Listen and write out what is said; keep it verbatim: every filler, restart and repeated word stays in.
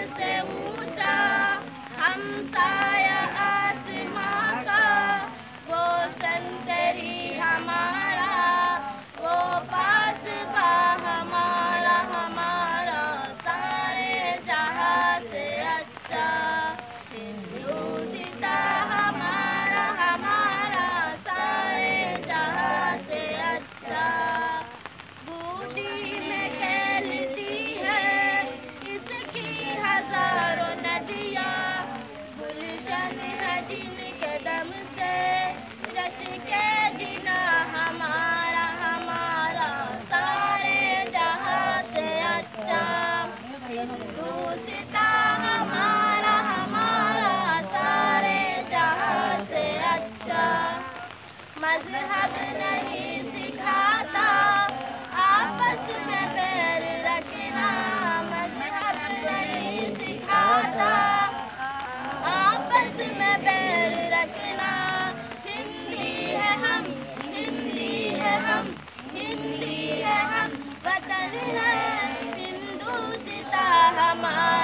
से ऊंचा हमसाया आसमां का, वो संतरी हमारा, वो पासबा हमारा, हमारा सारे जहां से अच्छा। हिंदुस्ता हमारा, हमारा सारे जहां से अच्छा। बूंदी में कहती है इसकी हजारों नदियाँ, गुलशन है जिनके दम से रश के गिना हमारा, हमारा सारे जहां से अच्छा। हिंदुस्ता हमारा, हमारा सारे जहां से अच्छा। मजहब नहीं सिखाता आपस में बैर रखना, मजहब नहीं सिखाता आपस में बैर रखना। हिंदी है हम, हिंदी है हम, हिंदी है हम, वतन है हिंदुस्तां हमारा।